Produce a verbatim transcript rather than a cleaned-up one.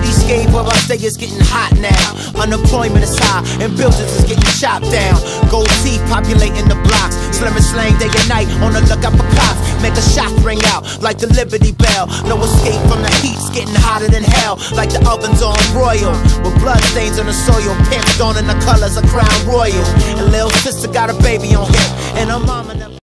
Cityscape where I stay is getting hot now. Unemployment is high and buildings is getting chopped down. Gold teeth populating the blocks. Slim and slang day and night on the lookout for cops. Make a shot ring out like the Liberty Bell. No escape from the heat, it's getting hotter than hell. Like the ovens on Royal, with blood stains on the soil. Pimps donning the colors of Crown Royal. And little sister got a baby on him, and her mama never